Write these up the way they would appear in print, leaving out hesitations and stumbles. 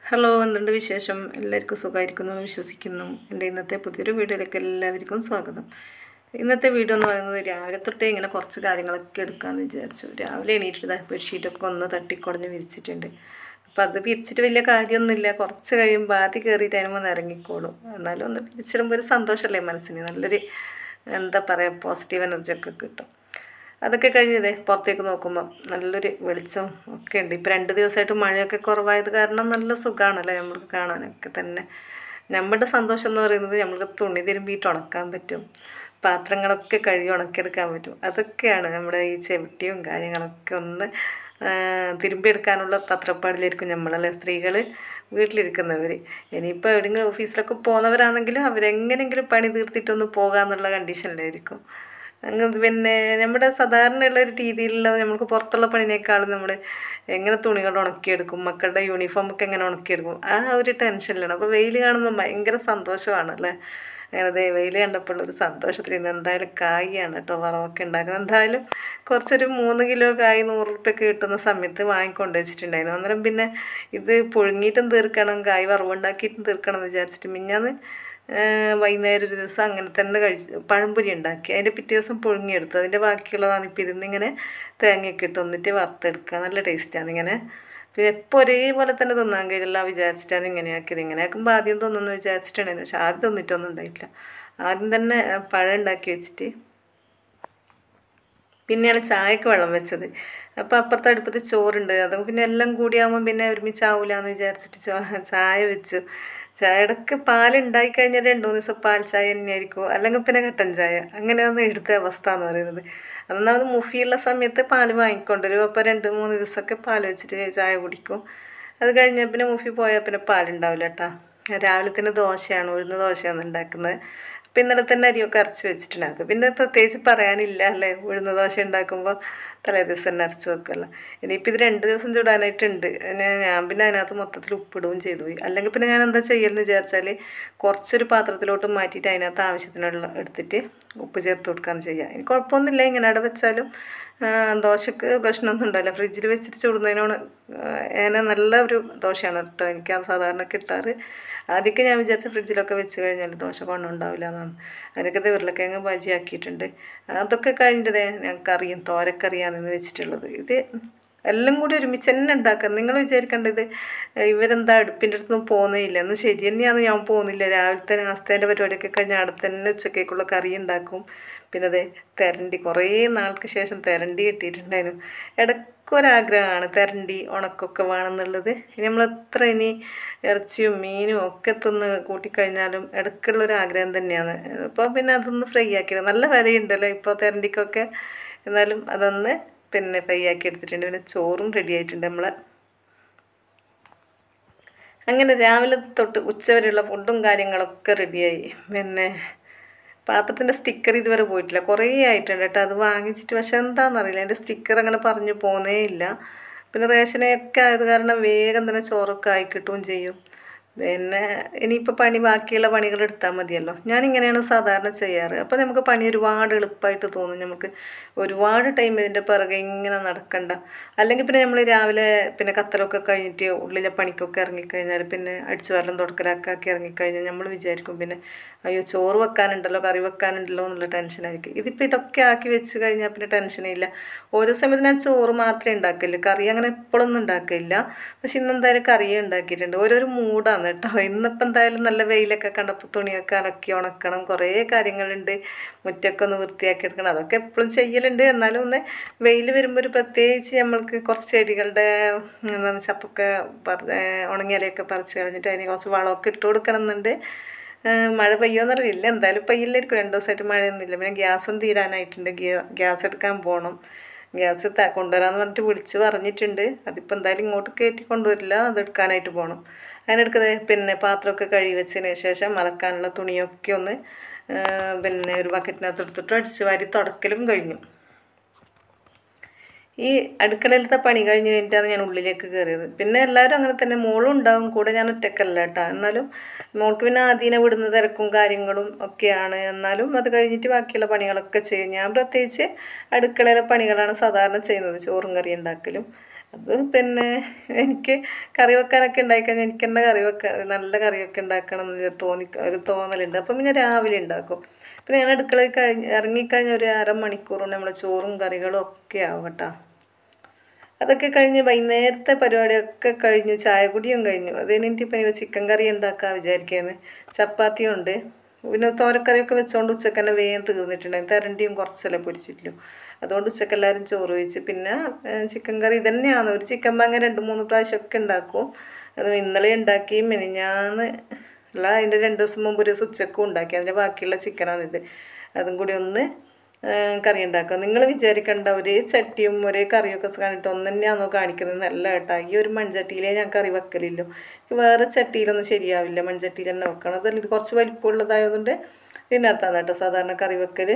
Hello, എന്തുണ്ട് വിശേഷം? എല്ലാവർക്കും സുഖമായിരിക്കുന്നു എന്ന് വിശ്വസിക്കുന്നു. എൻ്റെ ഇന്നത്തെ പുതിയൊരു വീഡിയോയിലേക്ക് എല്ലാവർക്കും സ്വാഗതം. ഇന്നത്തെ വീഡിയോ എന്ന് പറയുന്നത് രാവിലെ തൊട്ടേ ഇങ്ങനെ കുറച്ച് കാര്യങ്ങളൊക്കെ എടുക്കാമെന്ന് വിചാരിച്ചു. രാവിലെ എണീറ്റിട്ട് ബെഡ്ഷീറ്റൊക്കെ ഒന്ന് തട്ടിക്കുടഞ്ഞ് വിരിച്ചിട്ടുണ്ട്. അപ്പോൾ അത് വിരിച്ചിട്ട് വലിയ കാര്യമൊന്നുമില്ല, കുറച്ച് കഴിയുമ്പോൾ ആദ്യം കയറിയിട്ട് അതിന് ഇറങ്ങിക്കോളും. എന്നാലും ഒന്ന് വിരിച്ചിടുമ്പോൾ ഒരു സന്തോഷമല്ലേ മനസ്സിന്, നല്ലൊരു എന്താ പറയുക പോസിറ്റീവ് എനർജിയൊക്കെ കിട്ടും. അതൊക്കെ കഴിഞ്ഞതേ പുറത്തേക്ക് നോക്കുമ്പോൾ നല്ലൊരു വെളിച്ചം ഒക്കെ ഉണ്ട്. ഇപ്പോൾ 2 ദിവസമായിട്ട് മഴയൊക്കെ കുറവായത് കാരണം നല്ല സുഖമാണല്ലോ നമ്മൾക്ക് കാണാനൊക്കെ തന്നെ. നമ്മുടെ സന്തോഷം എന്ന് പറയുന്നത് നമ്മൾക്ക് തുണി തിരുമ്പിയിട്ട് ഉണക്കാൻ പറ്റും, പാത്രങ്ങളൊക്കെ കഴുകി ഉണക്കിയെടുക്കാൻ പറ്റും. അതൊക്കെയാണ് നമ്മുടെ ഈ ചെവിട്ടിയും കാര്യങ്ങളൊക്കെ ഒന്ന് തിരുമ്പിയെടുക്കാനുള്ള തത്രപ്പാടിലായിരിക്കും നമ്മളല്ലേ സ്ത്രീകൾ വീട്ടിലിരിക്കുന്നവർ. ഇനിയിപ്പോൾ എവിടെയെങ്കിലും ഓഫീസിലൊക്കെ പോകുന്നവരാണെങ്കിലും അവരെങ്ങനെയെങ്കിലും പണി തീർത്തിട്ടൊന്ന് പോകാമെന്നുള്ള കണ്ടീഷനിലായിരിക്കും. പിന്നെ നമ്മുടെ സാധാരണയുള്ള ഒരു രീതിയിലുള്ള നമുക്ക് പുറത്തുള്ള പണിനേക്കാളും നമ്മൾ എങ്ങനെ തുണികൾ ഉണക്കിയെടുക്കും, മക്കളുടെ യൂണിഫോമൊക്കെ എങ്ങനെ ഉണക്കിയെടുക്കും, ആ ഒരു ടെൻഷനിലാണ്. അപ്പോൾ വെയിൽ കാണുമ്പോൾ ഭയങ്കര സന്തോഷമാണ് അല്ലേ. അങ്ങനെ വെയിൽ കണ്ടപ്പോൾ ഒരു സന്തോഷത്തിൽ ഇന്ന് എന്തായാലും കായാണ് കേട്ടോ വറവൊക്കെ ഉണ്ടാക്കുന്നത്. എന്തായാലും കുറച്ചൊരു 3 കിലോ കായ് 100 റുപ്യൊക്കെ കിട്ടുന്ന സമയത്ത് വാങ്ങിക്കൊണ്ട് വെച്ചിട്ടുണ്ടായിരുന്നു. അന്നേരം പിന്നെ ഇത് പുഴുങ്ങിയിട്ടും തീർക്കണം, കായ് വറവുണ്ടാക്കിയിട്ടും തീർക്കണം എന്ന് വിചാരിച്ചിട്ട് മിഞ്ഞാന്ന് വൈകുന്നേരം ഒരു ദിവസം അങ്ങനെ തന്നെ പഴംപൊരി ഉണ്ടാക്കി. അതിൻ്റെ പിറ്റേ ദിവസം പുഴുങ്ങിയെടുത്തു. അതിൻ്റെ ബാക്കിയുള്ളതാണ് ഇപ്പോൾ ഇതിന്നിങ്ങനെ തേങ്ങയൊക്കെ ഇട്ട് വന്നിട്ട് വറുത്തെടുക്കുക. നല്ല ടേസ്റ്റാണ് ഇങ്ങനെ. പിന്നെ എപ്പോൾ ഒരേപോലെ തന്നെ തിന്നാൻ കഴിയില്ല വിചാരിച്ചിട്ടാണ് ഇങ്ങനെ ആക്കിയത്. ഇങ്ങനെ ആക്കുമ്പോൾ ആദ്യം തിന്നുമെന്ന് വിചാരിച്ചിട്ടുണ്ടായിരുന്നു, പക്ഷെ ആദ്യം തിന്നിട്ടൊന്നും ഉണ്ടായിട്ടില്ല. ആദ്യം തന്നെ പഴം ഉണ്ടാക്കി വെച്ചിട്ട് പിന്നെയാണ് ചായക്ക് വെള്ളം വെച്ചത്. അപ്പോൾ അപ്പുറത്തെ അടുപ്പത്ത് ചോറുണ്ട്, അതും പിന്നെ എല്ലാം കൂടിയാകുമ്പോൾ പിന്നെ ഒരുമിച്ചാവില്ല എന്ന് വിചാരിച്ചിട്ട് ചായ വെച്ചു. ചായയുടെ പാലുണ്ടായി കഴിഞ്ഞാൽ 2-3 ദിവസം പാൽ ചായ തന്നെയായിരിക്കും, അല്ലെങ്കിൽ പിന്നെ കട്ടൻ ചായ. അങ്ങനെയാണ് എടുത്ത അവസ്ഥ എന്ന് പറയുന്നത്. അതൊന്നാമത് മുഫിയുള്ള സമയത്ത് പാൽ വാങ്ങിക്കൊണ്ടുവരും. അപ്പോൾ 2-3 ദിവസമൊക്കെ പാൽ വെച്ചിട്ട് ചായ കുടിക്കും. അത് കഴിഞ്ഞാൽ പിന്നെ മുഫി പോയാൽ പിന്നെ പാലുണ്ടാവില്ല കേട്ടോ. രാവിലെ തന്നെ ദോശയാണ്, ഉഴുന്ന് ദോശയാണ് ഉണ്ടാക്കുന്നത്. അപ്പം ഇന്നലെ തന്നെ അരിയൊക്കെ അരച്ച് വെച്ചിട്ടുണ്ട്. അത് പിന്നെ പ്രത്യേകിച്ച് പറയാനില്ല അല്ലേ, ഉഴുന്ന് ദോശ ഉണ്ടാക്കുമ്പോൾ തലേ ദിവസം തന്നെ അരച്ച് വെക്കുമല്ലോ. ഇനിയിപ്പോൾ ഇത് 2 ദിവസം ചൂടാനായിട്ടുണ്ട്. ഞാൻ പിന്നെ അതിനകത്ത് മൊത്തത്തിൽ ഉപ്പിടുകയും ചെയ്തു പോയി. അല്ലെങ്കിൽ പിന്നെ ഞാൻ എന്താ ചെയ്യലെന്ന് വിചാരിച്ചാൽ കുറച്ചൊരു പാത്രത്തിലോട്ട് മാറ്റിയിട്ട് അതിനകത്ത് ആവശ്യത്തിനുള്ള എടുത്തിട്ട് ഉപ്പ് ചേർത്ത് കൊടുക്കുകയാണ് ചെയ്യുക. എനിക്ക് കുഴപ്പമൊന്നുമില്ല, ഇങ്ങനെ അവിടെ വെച്ചാലും ദോശക്ക് പ്രശ്നമൊന്നും ഉണ്ടാവില്ല. ഫ്രിഡ്ജിൽ വെച്ചിട്ട് ചൂടുന്നതിനോട് അങ്ങനെ നല്ല ഒരു ദോശയാണ് കേട്ടോ എനിക്ക് സാധാരണ കിട്ടാറ്. ആദ്യമൊക്കെ ഞാൻ വിചാരിച്ച ഫ്രിഡ്ജിലൊക്കെ വെച്ച് കഴിഞ്ഞാൽ ദോശ കൊണ്ടുണ്ടാവില്ല എന്നാണ്. അതിനൊക്കെ ഇത് ഉരുളക്കിഴങ്ങ് ബജി ആക്കിയിട്ടുണ്ട്. അതൊക്കെ കഴിഞ്ഞിട്ടതേ ഞങ്ങൾക്കറിയാം തോരക്കറിയാണെന്ന് വെച്ചിട്ടുള്ളത്. ഇത് എല്ലാം കൂടി ഒരുമിച്ച് തന്നെ ഉണ്ടാക്കുക. നിങ്ങൾ വിചാരിക്കേണ്ടത് ഇവരെന്താ അടുപ്പിൻ്റെ അടുത്തൊന്നും പോകുന്നേ ഇല്ല എന്ന്. ശരി തന്നെയാണ്, ഞാൻ പോകുന്നില്ല. രാവിലത്തെ നാസ്തേൻ്റെ പരിപാടിയൊക്കെ കഴിഞ്ഞാൽ അവിടെ തന്നെ ഉച്ചക്കേക്കുള്ള കറി ഉണ്ടാക്കും. പിന്നെ അതെ തെരണ്ടി, കുറേ നാൾക്ക് ശേഷം തെരണ്ടി കിട്ടിയിട്ടുണ്ടായിരുന്നു. ഇടയ്ക്കൊരാഗ്രഹമാണ് തെരണ്ടി ഉണക്കൊക്കെ വേണമെന്നുള്ളത്. ഇനി നമ്മളെത്ര ഇനി ഇറച്ചിയും മീനും ഒക്കെ തിന്ന് കൂട്ടിക്കഴിഞ്ഞാലും ഇടയ്ക്കുള്ളൊരാഗ്രഹം തന്നെയാണ്. അപ്പോൾ പിന്നെ അതൊന്ന് ഫ്രൈ ആക്കിയത് നല്ല വിലയുണ്ടല്ലോ ഇപ്പോൾ തെരണ്ടിക്കൊക്കെ. എന്നാലും അതൊന്ന് പിന്നെ ഫ്രൈ ആക്കി എടുത്തിട്ടുണ്ട്. പിന്നെ ചോറും റെഡി ആയിട്ടുണ്ട് നമ്മളെ. അങ്ങനെ രാവിലെ തൊട്ട് ഉച്ചവരെയുള്ള ഫുഡും കാര്യങ്ങളൊക്കെ റെഡിയായി. പിന്നെ പാത്രത്തിൻ്റെ സ്റ്റിക്കർ ഇതുവരെ പോയിട്ടില്ല, കുറേ ആയിട്ടുണ്ട് കേട്ടോ അത് വാങ്ങിച്ചിട്ട്. പക്ഷെ എന്താണെന്നറിയില്ല, എൻ്റെ സ്റ്റിക്കർ അങ്ങനെ പറഞ്ഞു പോകുന്നേ ഇല്ല. പിന്നെ റേഷനൊക്കെ ആയത് കാരണം വേഗം തന്നെ ചോറൊക്കെ ആയി കിട്ടുകയും ചെയ്യും. പിന്നെ ഇനിയിപ്പോൾ ബാക്കിയുള്ള പണികൾ എടുത്താൽ മതിയല്ലോ. ഞാനിങ്ങനെയാണ് സാധാരണ ചെയ്യാറ്. അപ്പോൾ നമുക്ക് പണി ഒരുപാട് എളുപ്പമായിട്ട് തോന്നും. നമുക്ക് ഒരുപാട് ടൈം ഇതിൻ്റെ പിറകെ ഇങ്ങനെ നടക്കണ്ട. അല്ലെങ്കിൽ പിന്നെ നമ്മൾ രാവിലെ പിന്നെ കത്തലൊക്കെ കഴിഞ്ഞിട്ട് ഉള്ളിലെ പണിക്കൊക്കെ ഇറങ്ങിക്കഴിഞ്ഞാൽ പിന്നെ അടിച്ചു വാരലും തുടക്കലൊക്കെ ആക്കി ഇറങ്ങിക്കഴിഞ്ഞാൽ നമ്മൾ വിചാരിക്കും പിന്നെ അയ്യോ ചോറ് വെക്കാനുണ്ടല്ലോ, കറി വെക്കാനുണ്ടല്ലോ എന്നുള്ള ടെൻഷനായിരിക്കും. ഇതിപ്പോൾ ഇതൊക്കെ ആക്കി വെച്ച് കഴിഞ്ഞാൽ പിന്നെ ടെൻഷനേ ഇല്ല. ഓരോ സമയത്ത് ഞാൻ ചോറ് മാത്രമേ ഉണ്ടാക്കില്ല, കറി അങ്ങനെ എപ്പോഴൊന്നും ഉണ്ടാക്കില്ല. പക്ഷെ ഇന്നെന്തായാലും കറിയേ ഉണ്ടാക്കിയിട്ടുണ്ട്. ഓരോരോ മൂടാണ് കേട്ടോ. ഇന്നിപ്പോൾ എന്തായാലും നല്ല വെയിലൊക്കെ കണ്ടപ്പോൾ തുണിയൊക്കെ അലക്കി ഉണക്കണം, കുറേ കാര്യങ്ങളുണ്ട്. മുറ്റൊക്കെ ഒന്ന് വൃത്തിയാക്കി എടുക്കണം, അതൊക്കെ എപ്പോഴും ചെയ്യലുണ്ട്. എന്നാലും ഒന്ന് വെയിൽ വരുമ്പോൾ ഒരു പ്രത്യേകിച്ച് നമ്മൾക്ക് കുറച്ച് ചെടികളുടെ എന്താണ് ചപ്പൊക്കെ ഉണങ്ങിയാലൊക്കെ പറിച്ച് കളഞ്ഞിട്ട് അതിന് കുറച്ച് വളമൊക്കെ ഇട്ട് കൊടുക്കണം എന്നുണ്ട്. മഴ പെയ്യുമെന്നറിയില്ല, എന്തായാലും പെയ്യില്ലായിരിക്കും. 2 ദിവസമായിട്ട് മഴയൊന്നുമില്ല. പിന്നെ ഗ്യാസും തീരാനായിട്ടുണ്ട്, ഗ്യാസ് എടുക്കാൻ പോകണം. ഗ്യാസ് കൊണ്ടുവരാമെന്ന് പറഞ്ഞിട്ട് വിളിച്ച് പറഞ്ഞിട്ടുണ്ട്. അതിപ്പോൾ എന്തായാലും ഇങ്ങോട്ട് കയറ്റി കൊണ്ടുവരില്ല, അതെടുക്കാനായിട്ട് പോകണം. അതിനെടുക്കുന്നത് പിന്നെ പാത്രമൊക്കെ കഴുകി വെച്ചതിന് ശേഷം അലക്കാനുള്ള തുണിയൊക്കെ ഒന്ന് പിന്നെ ഒരു ബക്കറ്റിനകത്ത് എടുത്തിട്ട് അടിച്ച് വാരി തുടക്കലും കഴിഞ്ഞു. ഈ അടുക്കളയിലത്തെ പണി കഴിഞ്ഞ് കഴിഞ്ഞിട്ടാണ് ഞാൻ ഉള്ളിലേക്ക് കയറിയത്. പിന്നെ എല്ലാവരും അങ്ങനെ തന്നെ, മോളും ഉണ്ടാവും കൂടെ, ഞാൻ ഒറ്റക്കല്ല കേട്ടോ. എന്നാലും മോൾക്ക് പിന്നെ ആദ്യനെ വിടുന്ന തിരക്കും കാര്യങ്ങളും ഒക്കെയാണ്. എന്നാലും അത് കഴിഞ്ഞിട്ട് ബാക്കിയുള്ള പണികളൊക്കെ ചെയ്യും. ഞാൻ പ്രത്യേകിച്ച് അടുക്കളയിലെ പണികളാണ് സാധാരണ ചെയ്യുന്നത്, ചോറും കറി ഉണ്ടാക്കലും. അത് പിന്നെ എനിക്ക് കറി വെക്കാനൊക്കെ ഉണ്ടായിക്കഴിഞ്ഞാൽ എനിക്ക് തന്നെ കറി വെക്കാൻ നല്ല കറിയൊക്കെ ഉണ്ടാക്കണം എന്ന് ഒരു തോന്നലുണ്ട്. അപ്പം പിന്നെ രാവിലെ ഉണ്ടാക്കും. പിന്നെ ഞാൻ അടുക്കളയിൽ ഇറങ്ങിക്കഴിഞ്ഞ ഒരു അരമണിക്കൂർ കൊണ്ട് നമ്മളെ ചോറും കറികളും ഒക്കെ ആവും കേട്ടോ. അതൊക്കെ കഴിഞ്ഞ് വൈകുന്നേരത്തെ പരിപാടിയൊക്കെ കഴിഞ്ഞ് ചായ കുടിയും കഴിഞ്ഞു. അത് കഴിഞ്ഞിട്ട് ഇപ്പം ചിക്കൻ കറി ഉണ്ടാക്കാൻ വിചാരിക്കുകയാണ്. ചപ്പാത്തിയും ഉണ്ട്. പിന്നെ തോരക്കറിയൊക്കെ വെച്ചുകൊണ്ട് ഉച്ചക്ക് തന്നെ വേഗം തീർന്നിട്ടുണ്ടായിരുന്നു. തരണ്ടിയും കുറച്ചല്ലേ പൊരിച്ചിട്ടുള്ളൂ. അതുകൊണ്ട് ഉച്ചക്ക് എല്ലാവരും ചോറ് വെച്ച്. പിന്നെ ചിക്കൻ കറി ഇതന്നെയാണ്. ഒരു ചിക്കൻ ബാങ്ങ 2-3 പ്രാവശ്യമൊക്കെ ഉണ്ടാക്കും. അത് ഇന്നലെ ഉണ്ടാക്കി, മിനിഞ്ഞാന്ന് അല്ല അതിൻ്റെ 2 ദിവസം മുമ്പ് ഒരു ഉച്ചക്കും ഉണ്ടാക്കി. അതിൻ്റെ ബാക്കിയുള്ള ചിക്കനാണിത്. അതും കൂടി ഒന്ന് കറി ഉണ്ടാക്കുക. നിങ്ങൾ വിചാരിക്കേണ്ട ഒരേ ചട്ടിയും ഒരേ കറിയൊക്കെ കണ്ടിട്ട് ഒന്ന് തന്നെയാണോ കാണിക്കുന്നത്? നല്ല കേട്ടോ. ഈ ഒരു മൺചട്ടിയിലേ ഞാൻ കറി വെക്കലില്ലോ. വേറെ ചട്ടിയിലൊന്നും ശരിയാവില്ല. മൺചട്ടിയിൽ തന്നെ വെക്കണം. അതല്ല ഇത് കുറച്ച് വലിപ്പമുള്ളതായതുകൊണ്ട് ഇതിനകത്താണ് കേട്ടോ സാധാരണ കറി വെക്കൽ.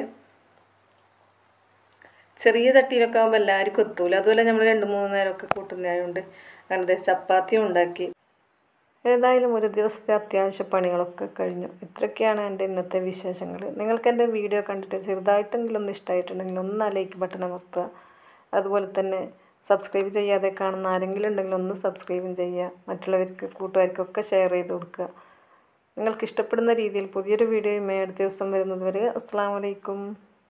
ചെറിയ ചട്ടിയിലൊക്കെ ആകുമ്പോൾ എല്ലാവർക്കും എത്തൂല. അതുപോലെ നമ്മൾ 2-3 നേരമൊക്കെ കൂട്ടുന്നതായതുകൊണ്ട് അങ്ങനത്തെ ചപ്പാത്തിയും ഉണ്ടാക്കി. ഏതായാലും ഒരു ദിവസത്തെ അത്യാവശ്യ പണികളൊക്കെ കഴിഞ്ഞു. ഇത്രയൊക്കെയാണ് എൻ്റെ ഇന്നത്തെ വിശേഷങ്ങൾ. നിങ്ങൾക്ക് എൻ്റെ വീഡിയോ കണ്ടിട്ട് ചെറുതായിട്ടെങ്കിലും ഒന്ന് ഇഷ്ടമായിട്ടുണ്ടെങ്കിൽ ഒന്ന് ലൈക്ക് ബട്ടൺ അമർത്തുക. അതുപോലെ തന്നെ സബ്സ്ക്രൈബ് ചെയ്യാതെ കാണുന്ന ആരെങ്കിലും ഉണ്ടെങ്കിൽ ഒന്ന് സബ്സ്ക്രൈബും ചെയ്യുക. മറ്റുള്ളവർക്ക് കൂട്ടുകാർക്കൊക്കെ ഷെയർ ചെയ്ത് കൊടുക്കുക. നിങ്ങൾക്ക് ഇഷ്ടപ്പെടുന്ന രീതിയിൽ പുതിയൊരു വീഡിയോയുമായി അടുത്ത ദിവസം വരുന്നത് വരെ അസ്സലാമു അലൈക്കും.